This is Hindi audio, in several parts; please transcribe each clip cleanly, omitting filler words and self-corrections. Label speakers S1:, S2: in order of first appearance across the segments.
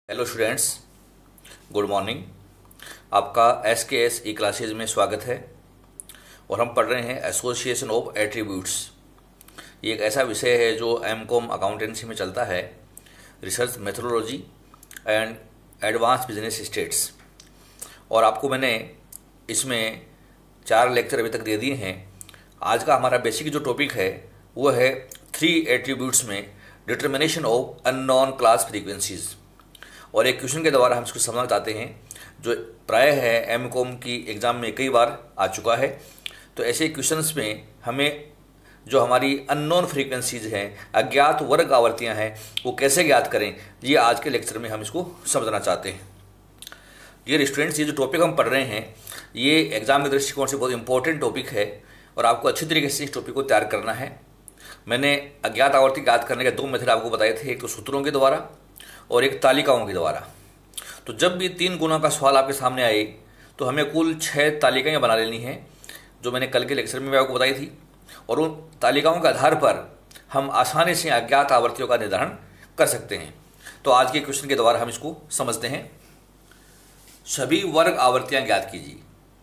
S1: Hello students, good morning. आपका SKS ई क्लासेज में स्वागत है और हम पढ़ रहे हैं एसोसिएशन ऑफ एट्रीब्यूट्स। ये एक ऐसा विषय है जो MCOM अकाउंटेंसी में चलता है, research methodology and advance business stats. और आपको मैंने इसमें 4 लेक्चर अभी तक दे दिए हैं। आज का हमारा बेसिक जो टॉपिक है वो है 3 एट्रीब्यूट्स में determination of unknown class frequencies. और एक क्वेश्चन के द्वारा हम इसको समझना चाहते हैं जो प्राय है MCOM की एग्ज़ाम में कई बार आ चुका है। तो ऐसे क्वेश्चंस में हमें जो हमारी अननोन फ्रीक्वेंसीज हैं, अज्ञात वर्ग आवृत्तियां हैं, वो कैसे ज्ञात करें, ये आज के लेक्चर में हम इसको समझना चाहते हैं। ये स्टूडेंट्स, ये जो टॉपिक हम पढ़ रहे हैं ये एग्ज़ाम के दृष्टिकोण से बहुत इंपॉर्टेंट टॉपिक है और आपको अच्छी तरीके से इस टॉपिक को तैयार करना है। मैंने अज्ञात आवर्ती ज्ञात करने के 2 मेथड आपको बताए थे, एक तो सूत्रों के द्वारा और एक तालिकाओं के द्वारा। तो जब भी 3 गुणों का सवाल आपके सामने आए तो हमें कुल 6 तालिकाएं बना लेनी हैं, जो मैंने कल के लेक्चर में आपको बताई थी। और उन तालिकाओं के आधार पर हम आसानी से अज्ञात आवर्तियों का निर्धारण कर सकते हैं। तो आज के क्वेश्चन के द्वारा हम इसको समझते हैं। सभी वर्ग आवर्तियां ज्ञात कीजिए।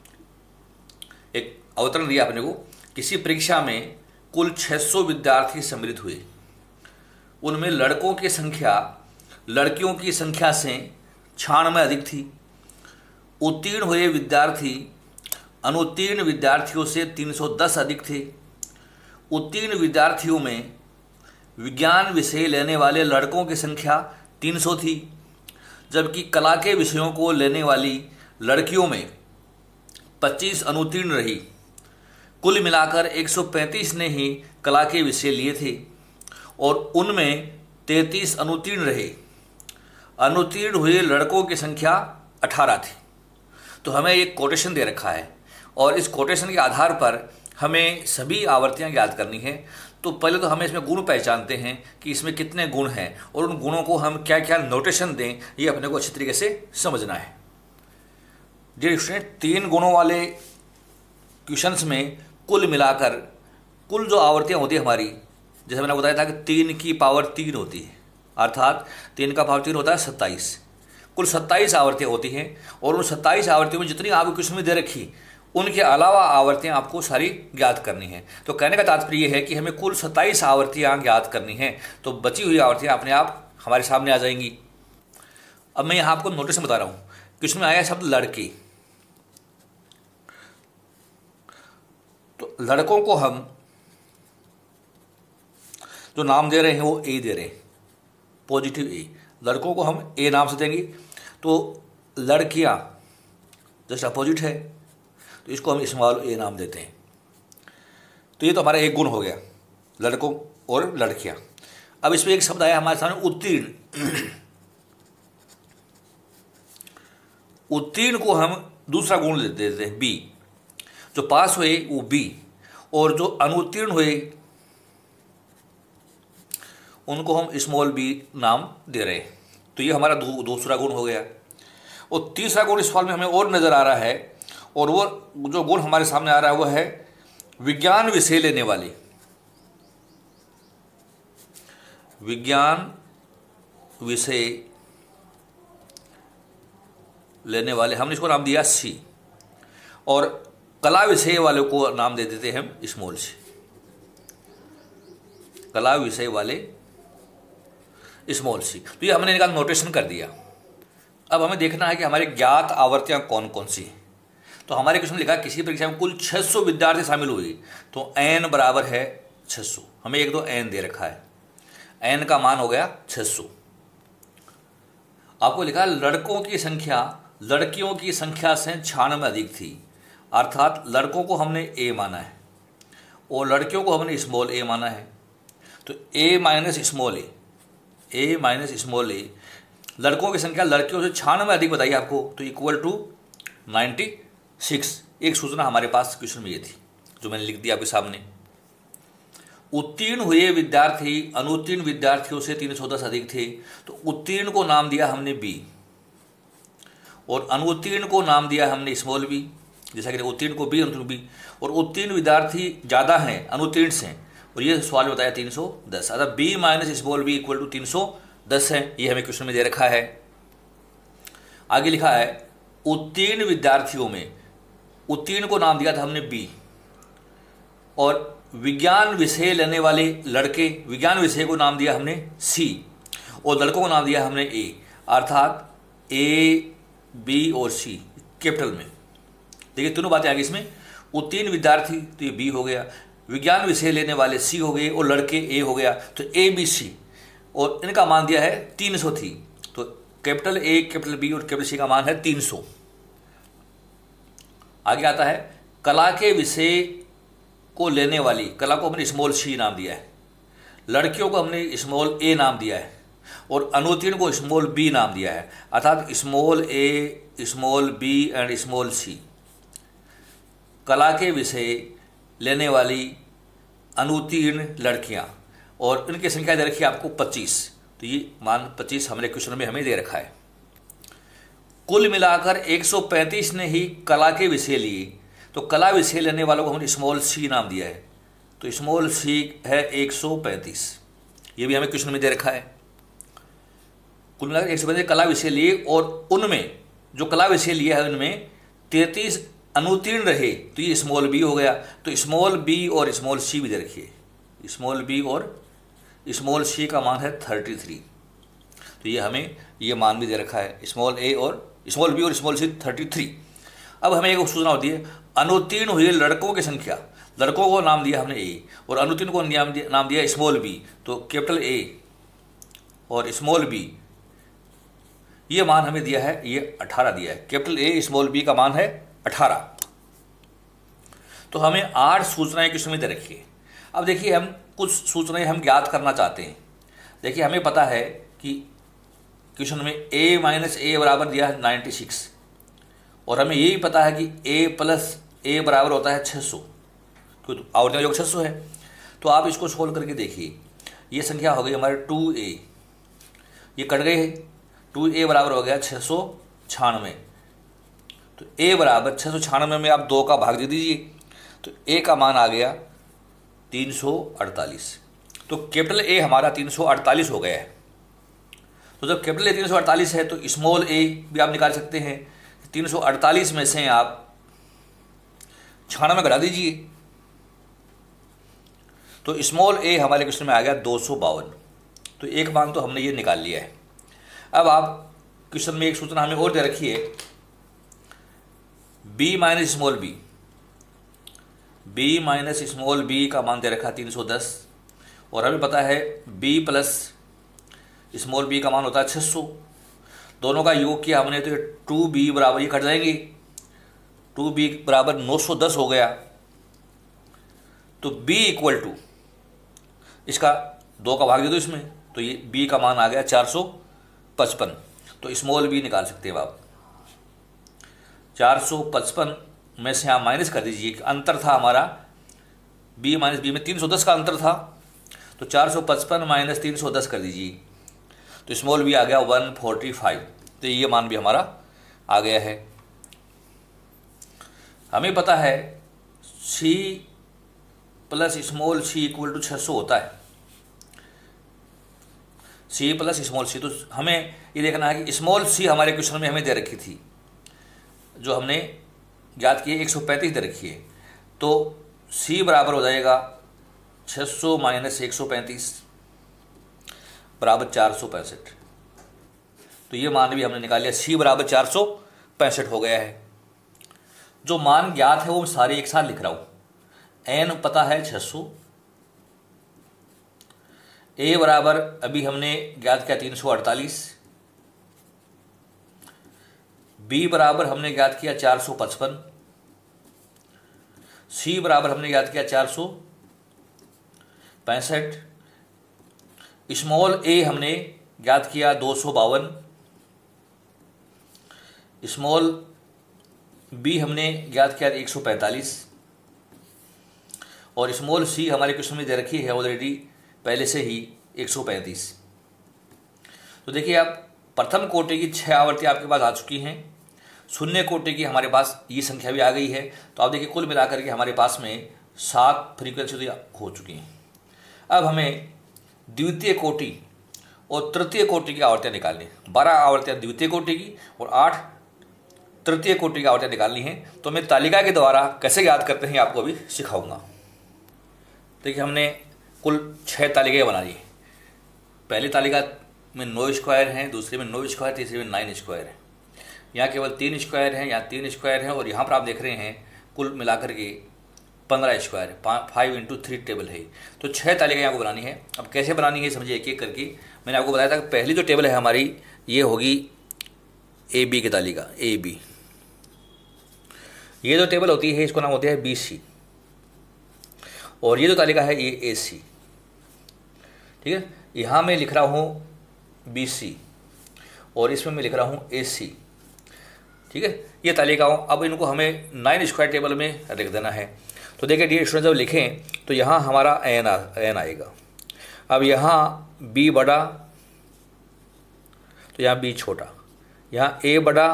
S1: एक अवतरण दिया अपने को, किसी परीक्षा में कुल 600 विद्यार्थी सम्मिलित हुए, उनमें लड़कों की संख्या लड़कियों की संख्या से 96 अधिक थी। उत्तीर्ण हुए विद्यार्थी अनुत्तीर्ण विद्यार्थियों से 310 अधिक थे। उत्तीर्ण विद्यार्थियों में विज्ञान विषय लेने वाले लड़कों की संख्या 300 थी, जबकि कला के विषयों को लेने वाली लड़कियों में 25 अनुत्तीर्ण रही। कुल मिलाकर 135 ने ही कला के विषय लिए थे और उनमें 33 अनुत्तीर्ण रहे। अनुत्तीर्ण हुए लड़कों की संख्या 18 थी। तो हमें एक कोटेशन दे रखा है और इस कोटेशन के आधार पर हमें सभी आवर्तियां ज्ञात करनी है। तो पहले तो हमें इसमें गुण पहचानते हैं कि इसमें कितने गुण हैं और उन गुणों को हम क्या क्या नोटेशन दें, ये अपने को अच्छी तरीके से समझना है। डियर स्टूडेंट, 3 गुणों वाले क्वेश्चंस में कुल मिलाकर कुल जो आवर्तियां होती है हमारी, जैसे मैंने बताया था कि 3 की पावर 3 होती है, अर्थात 3 का पावर 3 होता है 27। कुल 27 आवर्तियाँ होती हैं और उन 27 आवर्तियों में जितनी आपको क्वेश्चन में दे रखी उनके अलावा आवर्तियाँ आपको सारी ज्ञात करनी है। तो कहने का तात्पर्य यह है कि हमें कुल 27 आवर्तियाँ ज्ञात करनी हैं, तो बची हुई आवर्तियाँ अपने आप हमारे सामने आ जाएंगी। अब मैं यहाँ आपको नोटिस में बता रहा हूँ। क्वेश्चन में आया शब्द लड़की, तो लड़कों को हम जो नाम दे रहे हैं वो ए दे रहे हैं, पॉजिटिव ए। लड़कों को हम ए नाम से देंगे। तो लड़कियां जस्ट अपोजिट है, तो इसको हम स्मॉल ए नाम देते हैं। तो ये तो हमारा एक गुण हो गया, लड़कों और लड़कियां। अब इसमें एक शब्द आया हमारे सामने, उत्तीर्ण। उत्तीर्ण को हम दूसरा गुण देते हैं बी। जो पास हुए वो बी और जो अनुत्तीर्ण हुए उनको हम स्मॉल बी नाम दे रहे हैं। तो ये हमारा दूसरा गुण हो गया। और तीसरा गुण इस फॉल में हमें और नज़र आ रहा है, और वो जो गुण हमारे सामने आ रहा है वो है विज्ञान विषय लेने वाले। विज्ञान विषय लेने वाले, हमने इसको नाम दिया सी, और कला विषय वाले को नाम दे देते हैं हम स्मॉल सी। कला विषय वाले स्मॉल सी। तो ये हमने इनका नोटेशन कर दिया। अब हमें देखना है कि हमारी ज्ञात आवर्तियां कौन कौन सी हैं। तो हमारे क्वेश्चन लिखा किसी परीक्षा में कुल 600 विद्यार्थी शामिल हुए, तो n बराबर है 600। हमें एक तो n दे रखा है, n का मान हो गया 600। आपको लिखा लड़कों की संख्या लड़कियों की संख्या से 96 अधिक थी, अर्थात लड़कों को हमने a माना है और लड़कियों को हमने स्मॉल a माना है। तो a माइनस स्मॉल ए, लड़कों की संख्या लड़कियों से 96 अधिक बताइए आपको, तो इक्वल टू 96। एक सूचना हमारे पास क्वेश्चन में ये थी जो मैंने लिख दिया आपके सामने। उत्तीर्ण हुए विद्यार्थी अनुत्तीर्ण विद्यार्थियों से 310 अधिक थे, तो उत्तीर्ण को नाम दिया हमने बी और अनुत्तीर्ण को नाम दिया हमने स्मॉल बी। जैसा कि उत्तीर्ण को बी, अनुत्तीर्ण बी, और उत्तीर्ण विद्यार्थी ज़्यादा हैं अनुत्तीर्ण से, और ये सवाल में बताया 310। अर्थात B minus small B equal to 310 है। ये हमें क्वेश्चन में दे रखा है। आगे लिखा है उत्तीर्ण विद्यार्थियों में, उत्तीर्ण को नाम दिया था हमने बी, और विज्ञान विषय लेने वाले लड़के, विज्ञान विषय को नाम दिया हमने सी, और लड़कों को नाम दिया हमने ए, अर्थात ए, बी और सी कैपिटल में। देखिए तीनों बातें आ गई इसमें। उत्तीर्ण विद्यार्थी तो ये बी हो गया, विज्ञान विषय लेने वाले सी हो गए, और लड़के ए हो गया, तो ए बी सी, और इनका मान दिया है 300 थी। तो कैपिटल ए, कैपिटल बी और कैपिटल सी का मान है 300। आगे आता है कला के विषय को लेने वाली, कला को हमने स्मॉल सी नाम दिया है, लड़कियों को हमने स्मॉल ए नाम दिया है, और अनुत्तीर्ण को स्मॉल बी नाम दिया है, अर्थात small A, small B and small C. कला के विषय लेने वाली अनुत्तीर्ण लड़कियां, और इनकी संख्या दे रखी है आपको 25। तो ये मान 25 हमारे क्वेश्चन में हमें दे रखा है। कुल मिलाकर 135 ने ही कला के विषय लिए, तो कला विषय लेने वालों को हमने स्मॉल सी नाम दिया है, तो स्मॉल सी है 135। ये भी हमें क्वेश्चन में दे रखा है। कुल मिलाकर 135 कला विषय लिए, और उनमें जो कला विषय लिया है उनमें 33 अनुत्तीर्ण रहे, तो ये स्मॉल बी हो गया। तो स्मॉल बी और स्मॉल सी भी दे रखिए, स्मॉल बी और स्मॉल सी का मान है 33। तो ये हमें ये मान भी दे रखा है, स्मॉल ए और स्मॉल बी और स्मॉल सी 33। अब हमें एक सूचना होती है अनुत्तीर्ण हुए लड़कों की संख्या, लड़कों को नाम दिया हमने ए, और अनुत्तीर्ण को नाम दिया स्मॉल बी, तो कैपिटल ए और स्मॉल बी, ये मान हमें दिया है, ये 18 दिया है। कैपिटल ए स्मॉल बी का मान है 18। तो हमें 8 सूचनाएं क्वेश्चन में दे रखी है। अब देखिए हम कुछ सूचनाएं हम ज्ञात करना चाहते हैं। देखिए हमें पता है कि क्वेश्चन में a माइनस ए बराबर दिया है 96, और हमें यही पता है कि a प्लस ए बराबर होता है 600, क्योंकि आवर्ती योग 600 है। तो आप इसको सोल्व करके देखिए, ये संख्या हो गई हमारे 2a, ये कट गए हैं, 2a बराबर हो गया 696। तो a बराबर 696 में आप 2 का भाग दे दीजिए, तो a का मान आ गया 348। तो कैपिटल A हमारा 348 हो गया है। तो जब कैपिटल A 348 है तो स्मॉल a भी आप निकाल सकते हैं। 348 में से आप 96 घटा दीजिए, तो स्मॉल a हमारे क्वेश्चन में आ गया 252। तो एक मान तो हमने ये निकाल लिया है। अब आप क्वेश्चन में एक सूचना हमें और दे रखी है, b minus small b, b minus small b का मान दे रखा 310, और हमें पता है b प्लस स्मॉल b का मान होता है 600। दोनों का योग किया हमने तो 2b बराबर ये कट जाएंगे, 2b बराबर 910 हो गया। तो b इक्वल टू इसका 2 का भाग दे दो इसमें, तो ये b का मान आ गया 455। तो स्मॉल b निकाल सकते हैं आप। 455 में से आप माइनस कर दीजिए, अंतर था हमारा b माइनस b में 310 का अंतर था, तो 455 माइनस 310 कर दीजिए, तो स्मॉल b आ गया 145। तो ये मान भी हमारा आ गया है। हमें पता है c plus small c equal to 600 होता है, c प्लस स्मॉल c। तो हमें ये देखना है कि स्मॉल c हमारे क्वेश्चन में हमें दे रखी थी, जो हमने ज्ञात किए 135 दे रखी है, तो c बराबर हो जाएगा 600 माइनस 135 बराबर 465। तो ये मान भी हमने निकाल लिया, c बराबर 465 हो गया है। जो मान ज्ञात है वो मैं सारे एक साथ लिख रहा हूं। n पता है 600, a बराबर अभी हमने ज्ञात किया 348, b बराबर हमने ज्ञात किया 455, c बराबर हमने ज्ञात किया 465, स्मॉल a हमने ज्ञात किया 252, स्मॉल b हमने ज्ञात किया 145, और स्मॉल c हमारे क्वेश्चन में दे रखी है ऑलरेडी पहले से ही 135। तो देखिए आप प्रथम कोटि की 6 आवर्ती आपके पास आ चुकी हैं, शून्य कोटि की हमारे पास ये संख्या भी आ गई है। तो आप देखिए कुल मिलाकर के हमारे पास में 7 फ्रीक्वेंसी हो चुकी हैं। अब हमें द्वितीय कोटि और तृतीय कोटि की आवर्तियाँ निकालनी। 12 आवर्तियाँ द्वितीय कोटि की और 8 तृतीय कोटि की आवर्तियाँ निकालनी है। तो मैं तालिका के द्वारा कैसे याद करते हैं आपको अभी सिखाऊंगा। देखिए हमने कुल 6 तालिकाएँ बनाई है। पहली तालिका में 9 स्क्वायर हैं, दूसरे में 9 स्क्वायर, तीसरे में 9 स्क्वायर है। यहाँ केवल 3 स्क्वायर हैं, यहाँ 3 स्क्वायर हैं और यहाँ पर आप देख रहे हैं कुल मिलाकर के 15 स्क्वायर, 5 × 3 टेबल है। तो 6 तालिका यहाँ को बनानी है। अब कैसे बनानी है समझिए एक एक करके। मैंने आपको बताया था कि पहली जो टेबल है हमारी ये होगी AB की तालिका, AB। ये जो टेबल होती है इसको नाम होता है BC और ये जो तालिका है ये AC। ठीक है, यहाँ मैं लिख रहा हूँ BC और इसमें मैं लिख रहा हूँ AC। ठीक है, ये तालिकाओं अब इनको हमें 9 स्क्वायर टेबल में लिख देना है। तो देखिए डियर स्टूडेंट, जब लिखें तो यहाँ हमारा n आएगा। अब यहाँ B बड़ा तो यहाँ B छोटा, यहाँ A बड़ा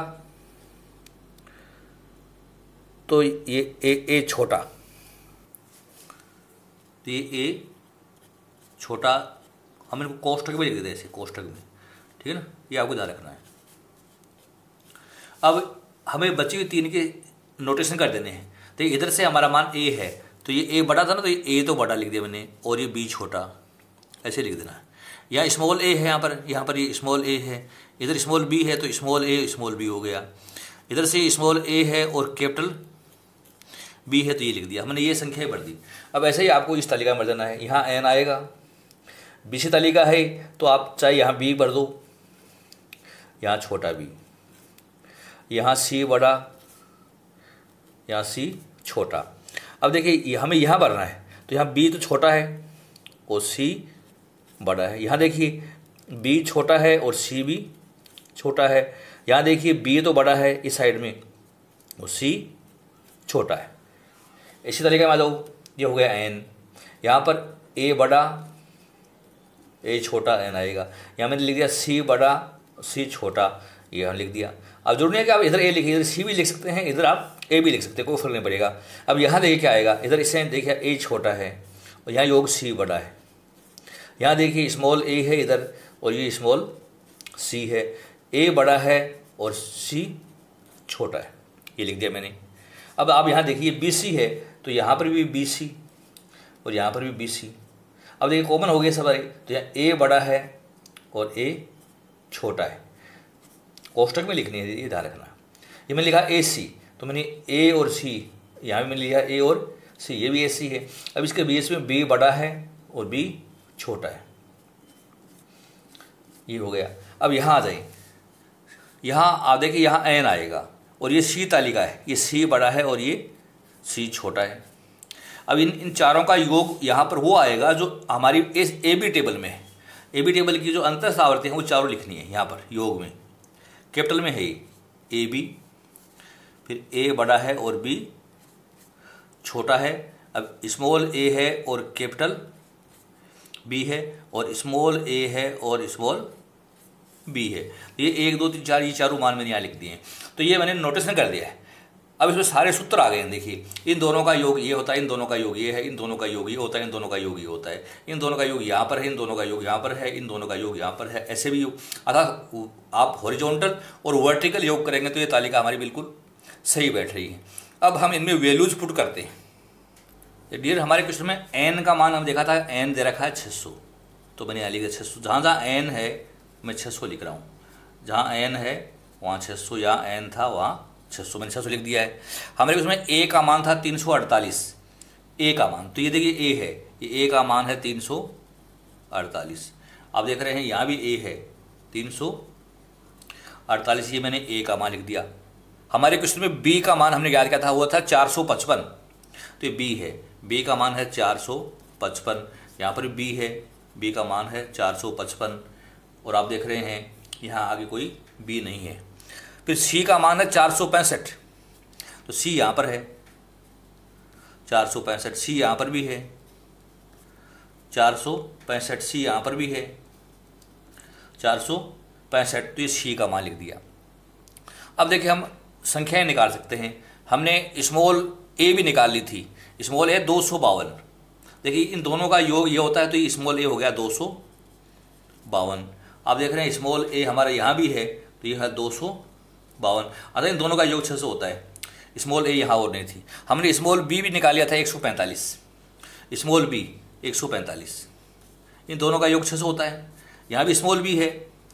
S1: तो ये A छोटा, तो ये A छोटा। हम इनको कोष्ठक में लिख देते हैं, ऐसे कोष्ठक में। ठीक है ना, ये आपको ध्यान रखना है। अब हमें बची हुई 3 के नोटेशन कर देने हैं। तो इधर से हमारा मान A है तो ये A बड़ा था ना, तो ये A तो बड़ा लिख दिया मैंने और ये B छोटा, ऐसे लिख देना है। यहाँ स्मॉल a है, यहाँ पर ये स्मॉल a है, इधर स्मॉल b है तो स्मॉल a स्मॉल b हो गया। इधर से स्मॉल a है और कैपिटल b है तो ये लिख दिया हमने, ये संख्याएं भर दी। अब ऐसे ही आपको इस तालिका में भर देना है। यहाँ n आएगा, BC तालिका है तो आप चाहे यहाँ b भर दो, यहाँ छोटा b, यहाँ C बड़ा, यहाँ C छोटा। अब देखिए हमें यहाँ भरना है तो यहाँ b तो छोटा है और C बड़ा है। यहाँ देखिए b छोटा है और C भी छोटा है। यहाँ देखिए b तो बड़ा है इस साइड में और C छोटा है। इसी तरीके में आ जाओ, ये हो गया n। यहाँ पर a बड़ा a छोटा n आएगा। यहाँ मैंने लिख दिया C बड़ा C छोटा, ये हम लिख दिया। अब जरूरी है कि आप इधर a लिखिए, इधर C भी लिख सकते हैं, इधर आप a भी लिख सकते हैं, कोई फर्क नहीं पड़ेगा। अब यहाँ देखिए क्या आएगा, इधर इसे देखिए a छोटा है और यहाँ योग C बड़ा है। यहाँ देखिए स्मॉल a है इधर और ये स्मॉल c है, a बड़ा है और c छोटा है, ये लिख दिया मैंने। अब आप यहाँ देखिए BC है तो यहाँ पर भी BC और यहाँ पर भी BC। अब देखिए कॉमन हो गया सब, तो यहाँ a बड़ा है और a छोटा है। कोष्टक में लिखनी है, ये ध्यान रखना। ये मैंने लिखा AC तो मैंने a और c, यहाँ भी मैंने लिखा a और c, ये भी AC है। अब इसके बीच में b बड़ा है और b छोटा है, ये हो गया। अब यहाँ आ जाए, यहाँ आप देखिए यहाँ n आएगा और ये C तालिका है, ये C बड़ा है और ये C छोटा है। अब इन चारों का योग यहाँ पर वो आएगा जो हमारी इस AB टेबल में है। AB टेबल की जो अंतर सावर्ती है वो चारों लिखनी है यहाँ पर योग में। कैपिटल में है AB, फिर A बड़ा है और B छोटा है। अब स्मॉल a है और कैपिटल B है और स्मॉल a है और स्मॉल b है। ये 1 2 3 4 ये चारों मान मैंने यहाँ लिख दिए हैं। तो ये मैंने नोटेशन कर दिया है। अब इसमें सारे सूत्र आ गए हैं। देखिए इन दोनों का योग ये होता है, इन दोनों का योग ये है, इन दोनों का योग ये होता है, इन दोनों का योग ये होता है, इन दोनों का योग यहाँ पर है, इन दोनों का योग यहाँ पर है, इन दोनों का योग यहाँ पर है, ऐसे भी अर्थात आप हॉरिजॉन्टल और वर्टिकल योग करेंगे तो ये तालिका हमारी बिल्कुल सही बैठ रही है। अब हम इनमें वैल्यूज पुट करते हैं। डियर हमारे क्वेश्चन में n का मान हम देखा था, n दे रखा है 600 तो मैंने यहाँ लिखा 600। जहाँ जहाँ n है मैं 600 लिख रहा हूँ, जहाँ n है वहाँ 600, यहाँ n था वहाँ 600, मैंने 600 लिख दिया है। हमारे उसमें a का मान था 348, a का मान, तो ये देखिए a है, ये a का मान है 348। आप देख रहे हैं यहाँ भी a है 348, ये मैंने a का मान लिख दिया। हमारे क्वेश्चन में b का मान हमने याद किया था, हुआ था 455, तो ये b है, b का मान है 455। यहाँ पर b है, b का मान है 455 और आप देख रहे हैं यहाँ आगे कोई b नहीं है। फिर c का मान है 465, तो c यहाँ पर है 465, c यहाँ पर भी है 465, c यहाँ पर भी है 465, तो ये c का मान लिख दिया। अब देखिए हम संख्याएं निकाल सकते हैं। हमने स्मॉल a भी निकाल ली थी, स्मॉल a 252। देखिए इन दोनों का योग ये होता है तो ये स्मॉल a हो गया 252 आप देख रहे हैं स्मॉल ए हमारा यहाँ भी है, तो ये है 252। अतः इन दोनों का योग 600 होता है। स्मॉल ए यहाँ और नहीं थी। हमने स्मॉल बी भी निकाल लिया था 145, स्मॉल बी 145, इन दोनों का योग 600 होता है। यहाँ भी स्मॉल बी है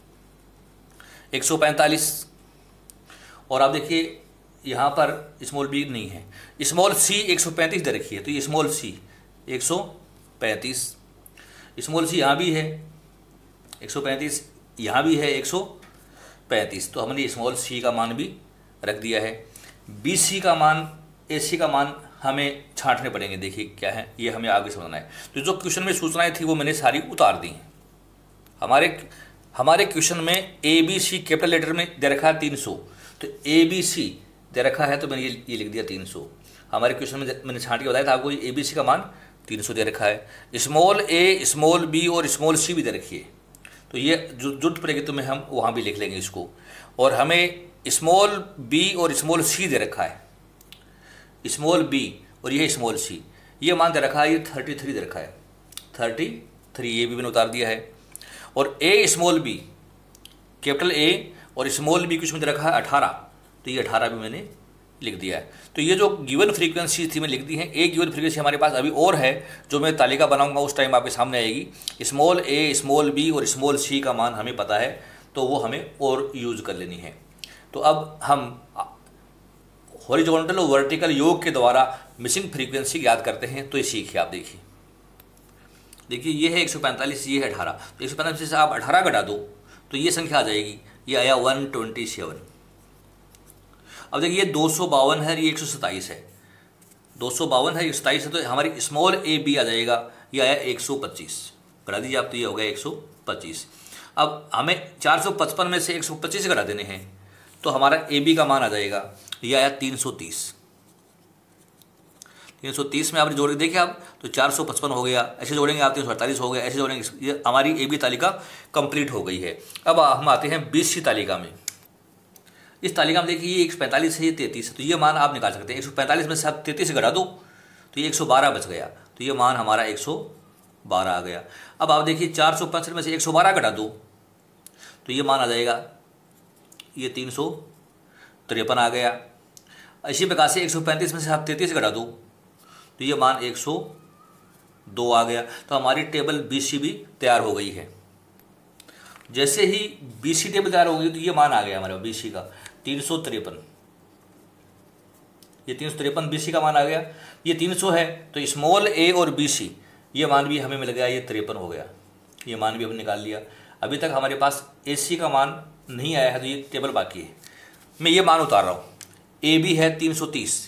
S1: 145, और आप देखिए यहाँ पर स्मॉल बी नहीं है। स्मॉल सी 135 दे रखी है, तो ये स्मॉल सी 135, स्मॉल सी यहाँ भी है 135, यहाँ भी है 135, तो हमने स्मॉल सी का मान भी रख दिया है। बी सी का मान, ए सी का मान हमें छांटने पड़ेंगे। देखिए क्या है, ये हमें आगे समझना है। तो जो क्वेश्चन में सूचनाएं थी वो मैंने सारी उतार दी हैं। हमारे क्वेश्चन में A B C capital letter में दे रखा है 300, तो ए बी सी दे रखा है, तो मैंने ये लिख दिया 300। हमारे क्वेश्चन में मैंने छांट के बताया था आपको, ए बी सी का मान 300 दे रखा है। स्मॉल ए, स्मॉल बी और स्मॉल सी भी दे रखी है, तो ये जरूरत पड़ेगी तो मैं हम वहाँ भी लिख लेंगे इसको। और हमें स्मॉल बी और स्मॉल सी दे रखा है, स्मॉल बी और ये स्मॉल सी, ये मान दे रखा है, ये 33 दे रखा है, 33, ये भी मैंने उतार दिया है। और A small B, capital A और स्मॉल बी कुछ में दे रखा है 18, तो ये 18 भी मैंने लिख दिया है। तो ये जो गिवन फ्रीक्वेंसी थी मैं लिख दी है। एक गिवन फ्रीक्वेंसी हमारे पास अभी और है, जो मैं तालिका बनाऊंगा उस टाइम आपके सामने आएगी। स्मॉल ए, स्मॉल बी और स्मॉल सी का मान हमें पता है, तो वो हमें और यूज कर लेनी है। तो अब हम हॉरिजॉन्टल और वर्टिकल योग के द्वारा मिसिंग फ्रीक्वेंसी याद करते हैं। तो ये सीखिए आप, देखिए ये है 145, ये है 18, तो 145 से आप 18 घटा दो तो ये संख्या आ जाएगी, ये आया 127। अब देखिए 252 है, ये 127 है, 252 है, 127 है, तो हमारी स्मॉल ए बी आ जाएगा, ये आया 125, घटा दीजिए आप, तो ये हो गया 125। अब हमें 455 में से 125 घटा देने हैं, तो हमारा ए बी का मान आ जाएगा, ये आया 330। 330 में आपने जोड़ के देखिए आप, तो 455 हो गया, ऐसे जोड़ेंगे आप 348 हो गया, ऐसे जोड़ेंगे, ये हमारी ए बी तालिका कंप्लीट हो गई है। अब हम आते हैं BC तालिका में। इस तालिका में देखिए ये 145 है, ये 33 है, तो ये मान आप निकाल सकते हैं। 145 में से आप 33 घटा दो तो ये 112 बच गया, तो ये मान हमारा 112 आ गया। अब आप देखिए 465 में से 112 घटा दो तो ये मान आ जाएगा, ये 353 आ गया। इसी प्रकार से 135 में से आप 33 घटा दो तो ये मान 102 आ गया। तो हमारी टेबल BC भी तैयार हो गई है। जैसे ही BC टेबल तैयार हो गई तो ये मान आ गया हमारा BC का 353, ये 353 BC का मान आ गया। ये 300 है, तो स्मॉल ए और BC ये मान भी हमें मिल गया, ये 53 हो गया, ये मान भी हमने निकाल लिया। अभी तक हमारे पास AC का मान नहीं आया है, तो ये टेबल बाकी है। मैं ये मान उतार रहा हूँ। AB है 330,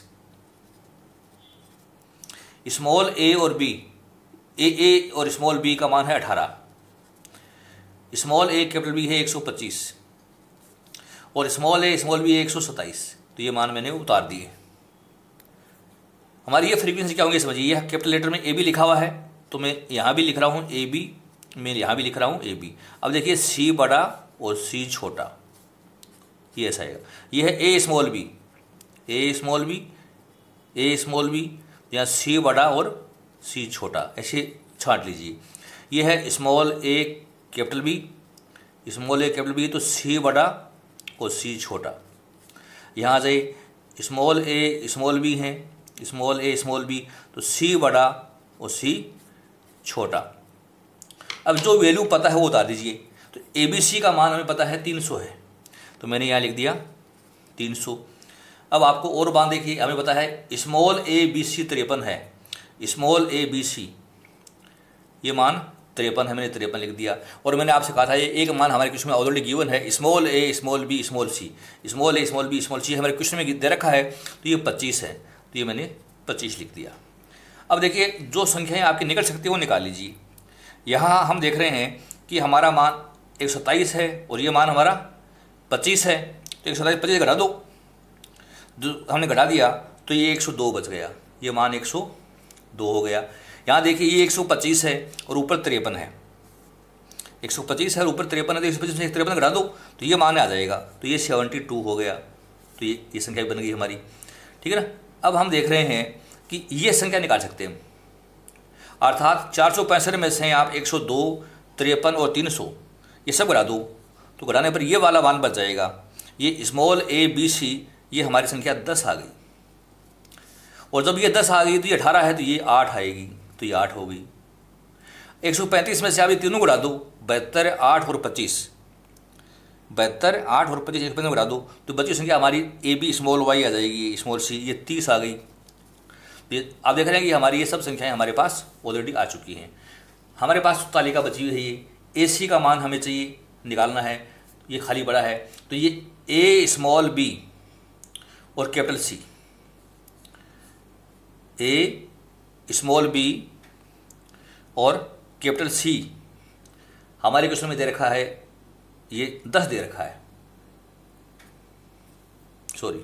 S1: स्मॉल ए और B, ए और स्मॉल B का मान है 18, स्मॉल ए कैपिटल B है 125 और स्मॉल ए स्मॉल B है 127, तो ये मान मैंने उतार दिए। हमारी ये फ्रीक्वेंसी क्या होंगी समझिए, ये कैपिटल लेटर में AB लिखा हुआ है, तो मैं यहाँ भी लिख रहा हूँ AB, मैं यहाँ भी लिख रहा हूँ AB। अब देखिए C बड़ा और C छोटा, ये ऐसा आएगा। ये है A small B, A small B, A small B, यहाँ C बड़ा और C छोटा, ऐसे छांट लीजिए। ये है small A capital B, small A capital B, तो C बड़ा और C छोटा। यहाँ से स्मॉल A स्मॉल B है, स्मॉल A स्मॉल B, तो C बड़ा और C छोटा। अब जो वैल्यू पता है वो बता दीजिए। तो ABC का मान हमें पता है 300 है, तो मैंने यहाँ लिख दिया 300। अब आपको और मान देखिए, हमें पता है स्मॉल A BC 53 है, स्मॉल A BC ये मान 53 है, मैंने 53 लिख दिया। और मैंने आपसे कहा था ये एक मान हमारे क्वेश्चन में ऑलरेडी गिवन है, small A small B small C, small A small B small C हमारे क्वेश्चन में दे रखा है, तो ये 25 है, तो ये मैंने 25 लिख दिया। अब देखिए जो संख्याएं आपकी निकल सकती है वो निकाल लीजिए। यहाँ हम देख रहे हैं कि हमारा मान 127 है और ये मान हमारा 25 है, तो 127 25 घटा दो, जो हमने घटा दिया तो ये 102 बच गया, ये मान 102 हो गया। यहाँ देखिए ये 125 है और ऊपर 53 है, 125 है और ऊपर 53 है, तो 125 में 53 घटा दो तो ये मान आ जाएगा, तो ये 72 हो गया। तो ये संख्या बन गई हमारी, ठीक है ना। अब हम देख रहे हैं कि ये संख्या निकाल सकते हैं, अर्थात 465 में से आप 102, 53 और 300 ये सब घटा दो तो घटाने पर ये वाला मान बच जाएगा। ये स्मॉल ए बी सी ये हमारी संख्या 10 आ गई, और जब ये 10 आ गई तो ये 18 है तो ये 8 आएगी, तो ये 8 होगी। 135 में से आप ये तीनों घटा दो, 72, 8 और 25, 72, 8 और 25 135 घटा दो तो बची संख्या हमारी ए बी स्मॉल वाई आ जाएगी, स्मॉल सी ये 30 आ गई। ये आप देख रहे हैं कि हमारी ये सब संख्याएं हमारे पास ऑलरेडी आ चुकी हैं। हमारे पास तालिका बची हुई है, ये ए सी का मान हमें चाहिए निकालना है, ये खाली पड़ा है, तो ये ए स्मॉल बी और capital C, A small B और कैपिटल सी हमारे क्वेश्चन में दे रखा है, ये 10 दे रखा है, sorry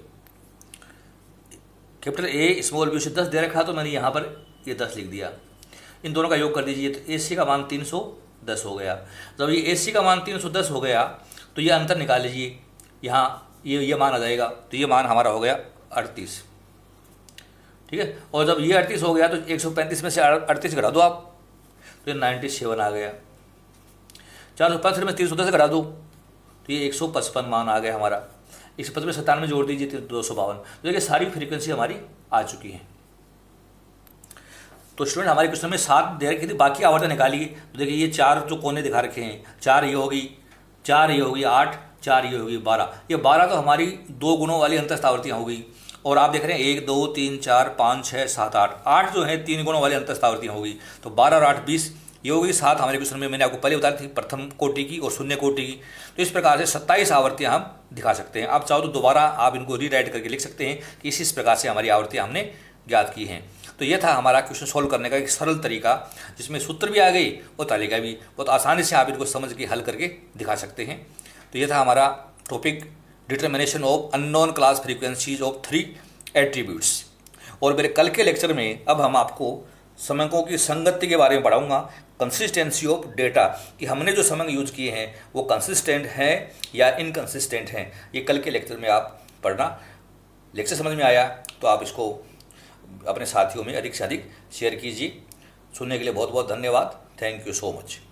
S1: capital A small B से 10 दे रखा है, तो मैंने यहाँ पर ये 10 लिख दिया। इन दोनों का योग कर दीजिए तो ए सी का मान 310 हो गया। जब ये ए सी का मान 310 हो गया तो ये अंतर निकाल लीजिए, यहाँ ये मान आ जाएगा, तो ये मान हमारा हो गया 38, ठीक है। और जब ये 38 हो गया तो 135 में से 38 घटा दो आप, तो ये 97 आ गया। 465 में 310 घटा दो तो ये 155 मान आ गया हमारा। 155 में 97 जोड़ दीजिए तो 252। तो देखिए सारी फ्रीक्वेंसी हमारी आ चुकी है। तो स्टूडेंट हमारे क्वेश्चन में 7 दे रखी थी, बाकी आवर्तन निकालिए। तो देखिए ये 4 जो कोने दिखा रखे हैं, 4 ये होगी, 4 ये होगी, 8, 4 ये होगी, 12। ये 12 तो हमारी 2 गुणों वाली अंतस्थ आवृत्तियाँ हो गई। और आप देख रहे हैं 1 2 3 4 5 6 7 8, 8 जो है 3 गुणों वाली अंतस्थ आवृत्तियाँ हो गई। तो 12 और 8 20 ये होगी। 7 हमारे क्वेश्चन में मैंने आपको पहले बताई थी, प्रथम कोटि की और शून्य कोटि की। तो इस प्रकार से 27 आवृत्तियाँ हम दिखा सकते हैं। आप चाहो तो दोबारा आप इनको रीराइट करके लिख सकते हैं कि इस प्रकार से हमारी आवृत्तियाँ हमने ज्ञात की हैं। तो ये था हमारा क्वेश्चन सॉल्व करने का एक सरल तरीका, जिसमें सूत्र भी आ गई और तालिका भी, बहुत आसानी से आप इनको समझ के हल करके दिखा सकते हैं। तो ये था हमारा topic, determination of unknown class frequencies of 3 attributes. और मेरे कल के लेक्चर में अब हम आपको समकों की संगति के बारे में पढ़ाऊंगा, कंसिस्टेंसी ऑफ डेटा, कि हमने जो समक यूज किए हैं वो कंसिस्टेंट हैं या इनकंसिस्टेंट हैं। ये कल के लेक्चर में आप पढ़ना। लेक्चर समझ में आया तो आप इसको अपने साथियों में अधिक से अधिक शेयर कीजिए। सुनने के लिए बहुत बहुत धन्यवाद। Thank you so much.